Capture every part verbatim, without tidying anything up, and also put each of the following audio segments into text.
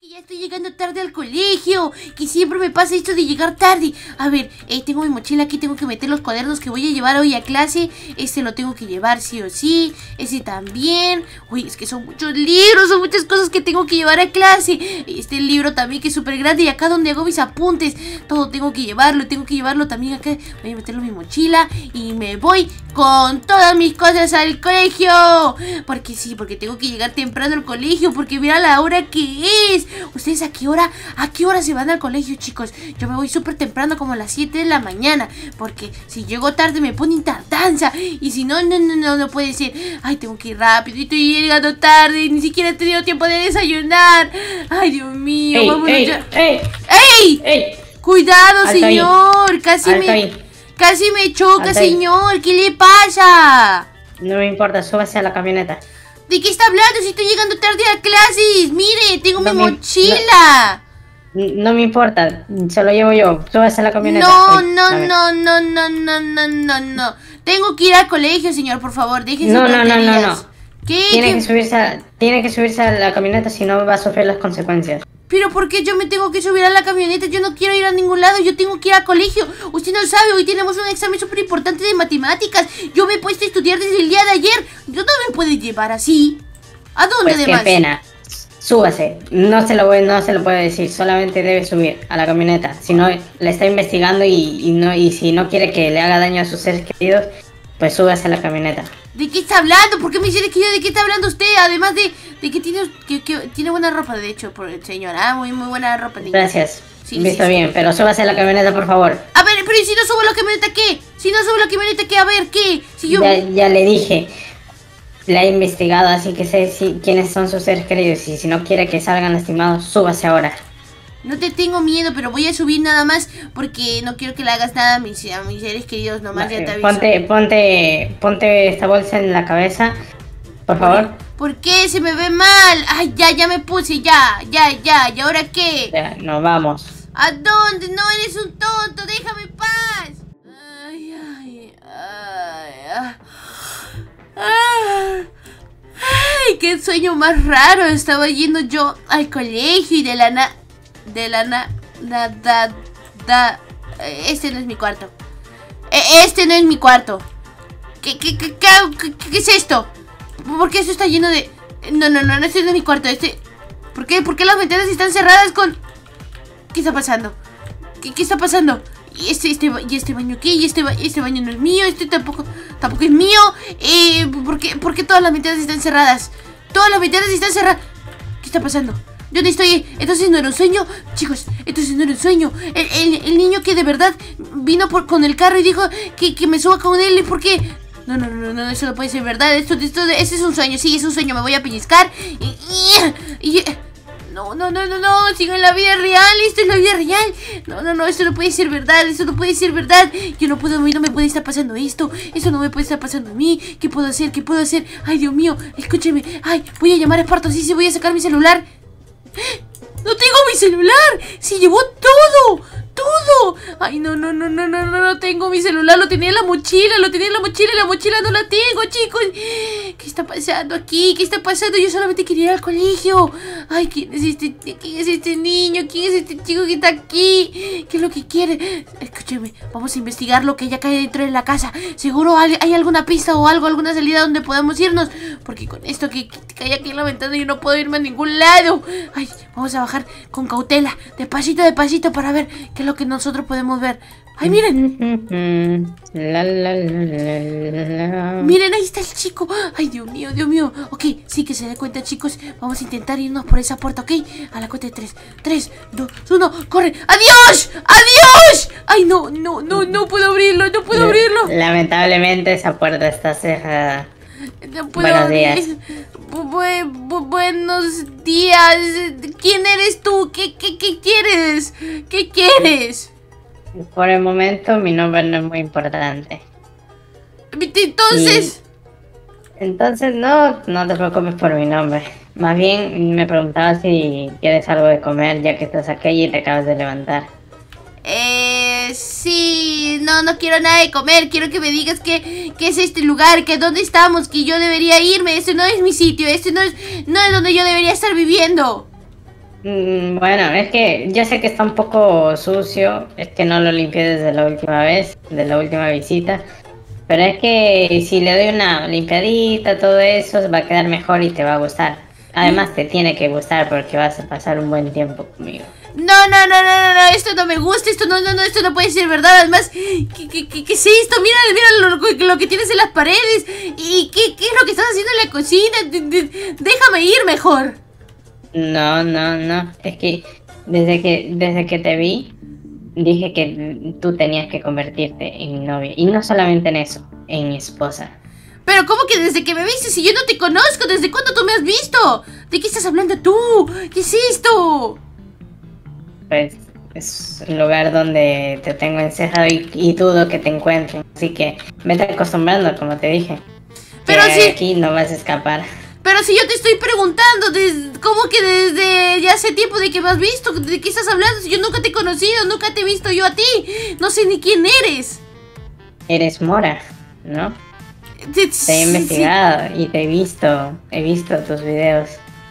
Ya estoy llegando tarde al colegio, que siempre me pasa esto de llegar tarde. A ver, eh, tengo mi mochila aquí, tengo que meter los cuadernos que voy a llevar hoy a clase. Este lo tengo que llevar sí o sí, ese también. Uy, es que son muchos libros, son muchas cosas que tengo que llevar a clase. Este libro también que es súper grande y acá donde hago mis apuntes, todo tengo que llevarlo, tengo que llevarlo también acá. Voy a meterlo en mi mochila y me voy con todas mis cosas al colegio. Porque sí, porque tengo que llegar temprano al colegio, porque mira la hora que es. ¿Ustedes a qué hora, a qué hora se van al colegio, chicos? Yo me voy súper temprano, como a las siete de la mañana, porque si llego tarde me ponen tardanza. Y si no, no, no, no, no puede ser. Ay, tengo que ir rápido y estoy llegando tarde. Ni siquiera he tenido tiempo de desayunar. Ay, Dios mío, ey, vámonos ey, ya. ¡Ey! ¡Ey! ¡Ey! Cuidado, Alto señor. ahí. Casi Alto me, ahí. casi me choca, Alto ahí. señor. ¿Qué le pasa? No me importa, súbase a la camioneta. ¿De qué está hablando si estoy llegando tarde a clases? Mire, tengo No mi me- mochila. No me importa, se lo llevo yo. Súbase a la camioneta. No, Uy, no, a ver. no, no, no, no, no, no, no. Tengo que ir al colegio, señor, por favor, déjese No, no, no, no, tonterías. no. ¿Qué? Tiene ¿Qué? que subirse a, tiene que subirse a la camioneta, si no va a sufrir las consecuencias. Pero ¿por qué yo me tengo que subir a la camioneta? Yo no quiero ir a ningún lado, yo tengo que ir al colegio. Usted no sabe, hoy tenemos un examen súper importante de matemáticas. Yo me he puesto a estudiar desde el día de ayer. Yo no me puedo llevar así. ¿A dónde, Pues qué además? pena. Súbase. No se lo voy, no se lo puedo decir. Solamente debe subir a la camioneta. Si no, le está investigando y, y no y si no quiere que le haga daño a sus seres queridos, pues súbase a la camioneta. ¿De qué está hablando? ¿Por qué me dice que yo de qué está hablando usted? Además de, de que tiene que, que tiene buena ropa, de hecho, por el señor. Ah, muy, muy buena ropa, niña. Gracias. Sí, Visto sí, sí. bien, pero súbase a la camioneta, por favor. A ver, pero ¿y si no subo la camioneta qué? Si no subo la camioneta qué, a ver, ¿qué? Si yo... Ya, ya le dije. Le he investigado, así que sé si, quiénes son sus seres queridos. Y si no quiere que salgan lastimados, súbase ahora. No te tengo miedo, pero voy a subir nada más porque no quiero que le hagas nada a mis, a mis seres queridos, nomás ya te aviso. Ponte, ponte, ponte esta bolsa en la cabeza, por favor. ¿Por qué? Se me ve mal. Ay, ya, ya me puse, ya, ya, ya. ¿Y ahora qué? Ya, nos vamos. ¿A dónde? No, eres un tonto, déjame en paz. Ay, ay, ay, ay. Ay, ay, qué sueño más raro. Estaba yendo yo al colegio y de la na... De la na... Da, da, da... Este no es mi cuarto. E- Este no es mi cuarto. ¿Qué, qué, qué, qué, qué, qué es esto? ¿Por qué esto está lleno de...? No, no, no, este no es mi cuarto. Este... ¿Por qué? ¿Por qué las ventanas están cerradas con...? ¿Qué está pasando? ¿Qué, qué está pasando? ¿Y este, este, ba- ¿Y este baño qué? ¿Y este, ba- este baño no es mío? Este tampoco, tampoco es mío. Eh, ¿por qué, por qué todas las ventanas están cerradas? Todas las ventanas están cerradas. ¿Qué está pasando? ¿Dónde estoy? Entonces no era un sueño. Chicos, entonces no era un sueño. El, el- el niño que de verdad vino por, con el carro y dijo que, que me suba con él. ¿Por qué? No, no, no, no, eso no puede ser verdad. Esto, esto, ese es un sueño, sí, es un sueño. Me voy a pellizcar. Y, y, y- no, no, no, no, no, sigo en la vida real. Esto es la vida real. No, no, no, esto no puede ser verdad. Esto no puede ser verdad. Yo no puedo, a mí no me puede estar pasando esto. Esto no me puede estar pasando a mí. ¿Qué puedo hacer? ¿Qué puedo hacer? Ay, Dios mío, escúcheme. Ay, voy a llamar a Esparto. Sí, sí, voy a sacar mi celular. ¡No tengo mi celular! ¡Se llevó todo! ¡Todo! Ay, no, no, no, no, no, no, no tengo mi celular. Lo tenía en la mochila, lo tenía en la mochila. La mochila no la tengo, chicos. ¿Qué está pasando aquí? ¿Qué está pasando? Yo solamente quería ir al colegio. Ay, ¿quién es este, quién es este niño? ¿Quién es este chico que está aquí? ¿Qué es lo que quiere? Escúcheme, vamos a investigar lo que ya cae dentro de la casa. Seguro hay, hay alguna pista o algo, alguna salida donde podamos irnos. Porque con esto que, que cae aquí en la ventana yo no puedo irme a ningún lado. Ay, vamos a bajar con cautela, de pasito a pasito, para ver qué es lo que nosotros podemos ver. ¡Ay, miren! La, la, la, la, la. Miren, ahí está el chico. ¡Ay, Dios mío, Dios mío! Ok, sí que se dé cuenta, chicos. Vamos a intentar irnos por esa puerta, ¿ok? A la cuenta de tres. Tres, dos, uno, ¡corre! ¡Adiós! ¡Adiós! ¡Ay, no, no, no, no puedo abrirlo! ¡No puedo abrirlo! Lamentablemente esa puerta está cerrada. No puedo Buenos abrir. días. Bu- bu- bu- buenos días. ¿Quién eres tú? ¿Qué, qué, qué quieres? ¿Qué quieres? Por el momento mi nombre no es muy importante. Entonces... Entonces no, no te preocupes por mi nombre. Más bien me preguntaba si quieres algo de comer ya que estás aquí y te acabas de levantar. Eh, sí, no, no quiero nada de comer. Quiero que me digas qué, qué es este lugar, que dónde estamos, que yo debería irme. Este no es mi sitio, este no es, no es donde yo debería estar viviendo. Mm, Bueno, es que yo sé que está un poco sucio, es que no lo limpié desde la última vez, de la última visita, pero es que si le doy una limpiadita, todo eso va a quedar mejor y te va a gustar. Además te tiene que gustar porque vas a pasar un buen tiempo conmigo. No, no, no, no, no, no, esto no me gusta, esto no, no, no, esto no puede ser verdad. Además, ¿qué, qué, qué, qué es esto? Mira, mira lo, lo que tienes en las paredes. ¿Y qué, qué es lo que estás haciendo en la cocina? De- de- déjame ir mejor. No, no, no, es que desde que desde que te vi dije que tú tenías que convertirte en mi novia y no solamente en eso, en mi esposa. Pero ¿cómo que desde que me viste? Si yo no te conozco, ¿desde cuándo tú me has visto? ¿De qué estás hablando tú? ¿Qué es esto? Pues es un lugar donde te tengo encerrado y, y dudo que te encuentren. Así que vete acostumbrando, como te dije. Pero Que sí. aquí no vas a escapar. Pero si yo te estoy preguntando, des- ¿cómo que desde ya hace tiempo de que me has visto? ¿De qué estás hablando? Si yo nunca te he conocido, nunca te he visto yo a ti. No sé ni quién eres. Eres Mora, ¿no? Te Te he investigado y te he visto. He visto tus videos.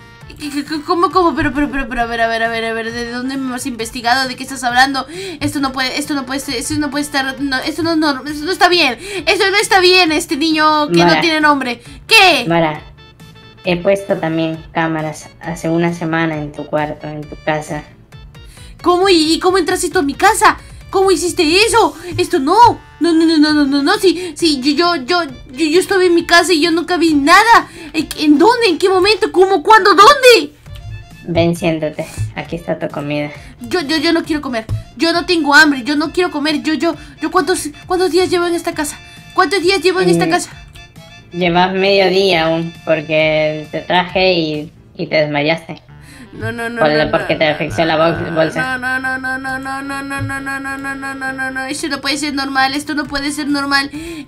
¿Cómo, cómo? Pero, pero, pero, pero, a ver, a ver, a ver, a ver, ¿de dónde me has investigado? ¿De qué estás hablando? Esto no puede, esto no puede ser, esto no puede estar, no, esto no, no, esto no está bien. Esto no está bien, este niño que Mara. no tiene nombre. ¿Qué? Mara, he puesto también cámaras hace una semana en tu cuarto, en tu casa. ¿Cómo y, y cómo entraste tú a mi casa? ¿Cómo hiciste eso? Esto no. No, no, no, no, no, no, no. Sí, sí, yo, yo, yo, yo, yo estuve en mi casa y yo nunca vi nada. ¿En, en dónde? ¿En qué momento? ¿Cómo? ¿Cuándo? ¿Dónde? Ven, siéntate. Aquí está tu comida. Yo, yo, yo no quiero comer. Yo no tengo hambre. Yo no quiero comer. Yo, yo, yo, ¿cuántos, cuántos días llevo en esta casa? ¿Cuántos días llevo en esta Mm. casa? Llevas medio día aún porque te traje y, y te desmayaste. No, no, no, Por- no, porque no, te no, asfixió la no, bol- bolsa. No, no, no, no, no, no, no, no, no, no, no, no, no, no, no, eso no puede ser normal, esto no puede ser normal,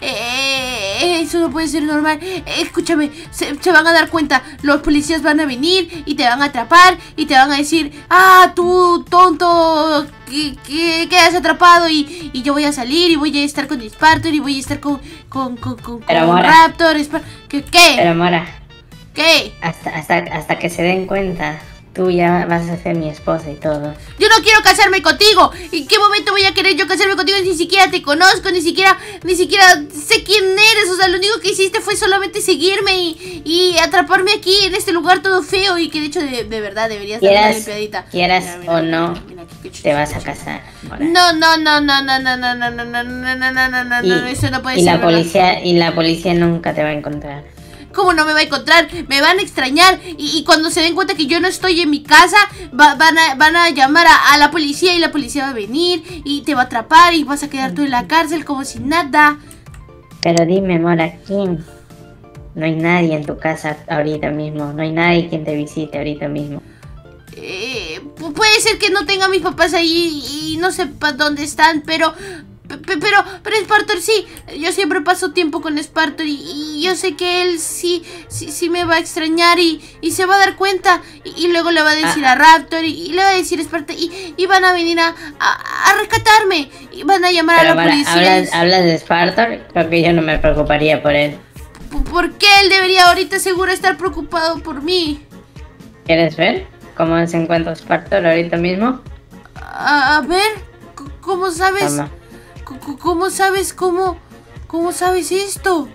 eh, eso no puede ser normal, eh, escúchame, se, se van a dar cuenta, los policías van a venir y te van a atrapar y te van a decir, ah, tú, tonto, que, que quedas atrapado y, y yo voy a salir y voy a estar con Spartor y voy a estar con, con, con, con, Pero, con Mora. Raptor, Spar- ¿qué, qué? Pero Mora, ¿Qué? hasta, hasta, hasta que se den cuenta, tú ya vas a ser mi esposa y todo. Yo no quiero casarme contigo. ¿En qué momento voy a querer yo casarme contigo? Ni siquiera te conozco, ni siquiera, ni siquiera sé quién eres. O sea, lo único que hiciste fue solamente seguirme y, y atraparme aquí en este lugar todo feo y que de hecho de, de verdad deberías dar una Quieras, limpiadita. quieras Mira, mira, o mira, no, mira, mira, qué- qué te vas a chucho. casar, Mora. No, no, no, no, no, no, no, no, no, no, no, no, no, no, no, no, Y, no, eso no puede y ser la verdad. policía y la policía nunca te va a encontrar. ¿Cómo no me va a encontrar? Me van a extrañar y, y cuando se den cuenta que yo no estoy en mi casa va- van, a, van a llamar a, a la policía y la policía va a venir y te va a atrapar y vas a quedar tú en la cárcel como si nada. Pero dime, Mora, ¿quién? No hay nadie en tu casa ahorita mismo. No hay nadie quien te visite ahorita mismo. Eh, pu- puede ser que no tenga a mis papás ahí y no sepa dónde están, pero... pe- pe- Pero, pero Spartor sí, yo siempre paso tiempo con Spartor y, y yo sé que él sí, sí, sí me va a extrañar y, y se va a dar cuenta y, y luego le va a decir Ah. a Raptor y, y le va a decir a Spartor y, y van a venir a, a, a rescatarme y van a llamar Pero a la Mora, policía. ¿hablas, hablas de Spartor? Creo que yo no me preocuparía por él. P- ¿Por qué él debería ahorita seguro estar preocupado por mí? ¿Quieres ver cómo se encuentra Spartor ahorita mismo? A, a ver, c- ¿cómo sabes? Toma. C- c- ¿Cómo sabes cómo, cómo sabes esto?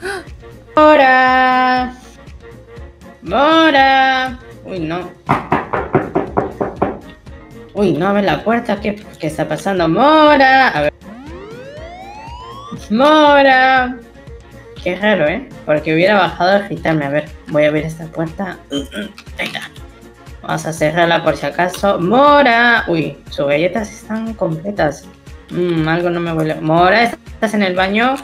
¡Mora! ¡Mora! Uy, no. Uy, no abre la puerta. ¿Qué, qué está pasando? ¡Mora! A ver. ¡Mora! Qué raro, ¿eh? Porque hubiera bajado a gritarme. A ver, voy a abrir esta puerta. Venga. Vamos a cerrarla por si acaso. ¡Mora! Uy, sus galletas están completas. Mmm, algo no me huele. ¡Mora! ¿Estás en el baño?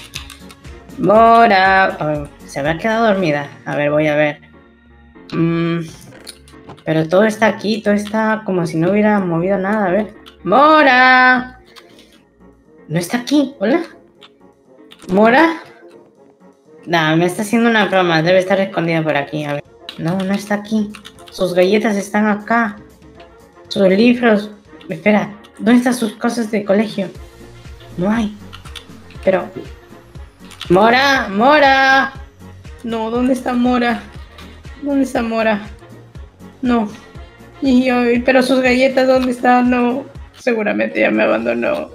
¡Mora! A ver, se me ha quedado dormida. A ver, voy a ver. Mm, pero todo está aquí. Todo está como si no hubiera movido nada. A ver. ¡Mora! No está aquí. ¿Hola? ¿Mora? Nah, me está haciendo una broma. Debe estar escondida por aquí. A ver. No, no está aquí. Sus galletas están acá. Sus libros. Espera. ¿Dónde están sus cosas de colegio? No hay. Pero... ¡Mora! ¡Mora! No, ¿dónde está Mora? ¿Dónde está Mora? No. Y yo, pero sus galletas, ¿dónde están? No, seguramente ya me abandonó.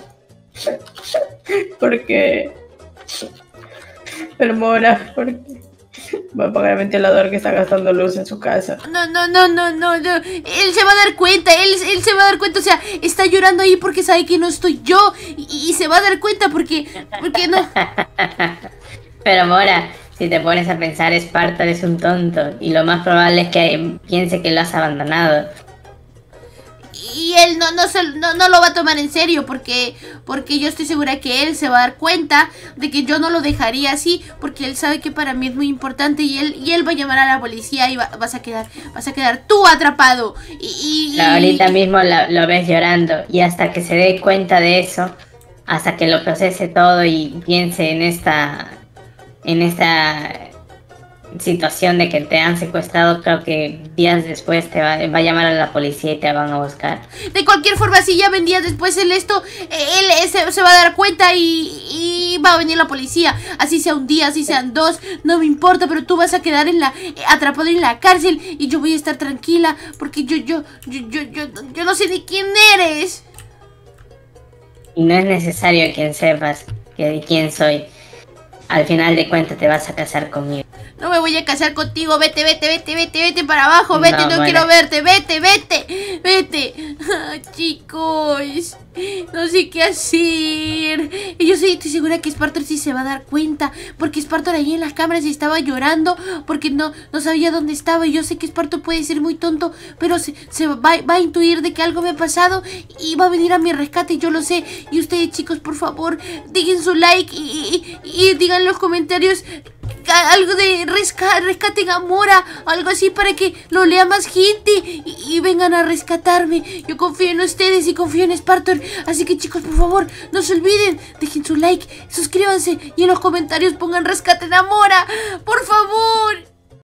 Porque... Pero Mora, porque... va a pagar el ventilador que está gastando luz en su casa. No, no, no, no, no, no. Él se va a dar cuenta, él, él se va a dar cuenta, o sea, está llorando ahí porque sabe que no estoy yo. Y, y se va a dar cuenta porque... porque no... Pero Mora, si te pones a pensar, Espartor es un tonto. Y lo más probable es que piense que lo has abandonado. Y él no, no, se, no, no lo va a tomar en serio porque, porque yo estoy segura que él se va a dar cuenta de que yo no lo dejaría así, porque él sabe que para mí es muy importante y él, y él va a llamar a la policía y va, vas a quedar vas a quedar tú atrapado. Y, y, ahorita mismo lo, lo ves llorando y hasta que se dé cuenta de eso, hasta que lo procese todo y piense en esta, en esta situación de que te han secuestrado, creo que días después te va, va a llamar a la policía y te van a buscar. De cualquier forma, si ya ven días después él esto, él se, se va a dar cuenta y, y va a venir la policía. Así sea un día, así sean dos, no me importa, pero tú vas a quedar en la atrapado en la cárcel y yo voy a estar tranquila porque yo, yo, yo, yo, yo, yo no sé de quién eres. Y no es necesario que sepas que de quién soy. Al final de cuentas te vas a casar conmigo. No me voy a casar contigo, vete, vete, vete, vete, vete para abajo, vete, no, no quiero verte, vete, vete, vete. Ah, chicos, no sé qué hacer. Y yo sí, estoy segura que Espartor sí se va a dar cuenta, porque Espartor ahí en las cámaras estaba llorando, porque no, no sabía dónde estaba. Y yo sé que Espartor puede ser muy tonto, pero se, se va, va a intuir de que algo me ha pasado y va a venir a mi rescate, yo lo sé. Y ustedes, chicos, por favor, dejen su like y, y, y digan en los comentarios algo de resca rescaten a Mora, algo así para que lo lea más gente y, y vengan a rescatarme. Yo confío en ustedes y confío en Espartor, así que chicos, por favor, no se olviden, dejen su like, suscríbanse y en los comentarios pongan rescaten a Mora, por favor.